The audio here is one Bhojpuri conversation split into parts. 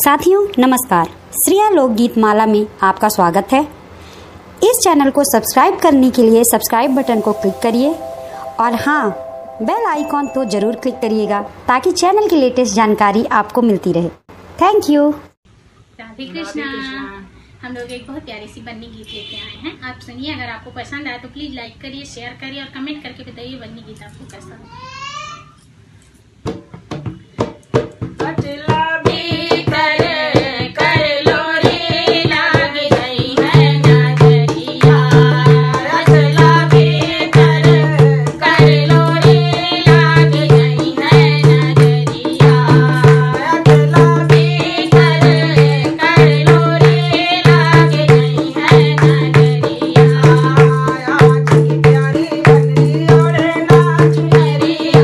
साथियों नमस्कार, श्रिया लोकगीत माला में आपका स्वागत है। इस चैनल को सब्सक्राइब करने के लिए सब्सक्राइब बटन को क्लिक करिए और हाँ, बेल आइकॉन तो जरूर क्लिक करिएगा ताकि चैनल की लेटेस्ट जानकारी आपको मिलती रहे। Thank you. राधे कृष्णा। हम लोग एक बहुत प्यारी सी बन्नी गीत लेके आए हैं, आप सुनिए। अगर आपको पसंद आए तो प्लीज लाइक करिए, शेयर करिए और कमेंट करके बताइए बन्नी गीत आपको कैसा लगा। Maria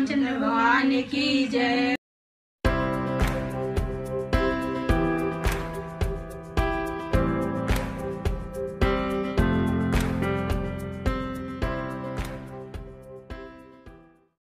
रामचंद्र भगवान की जय।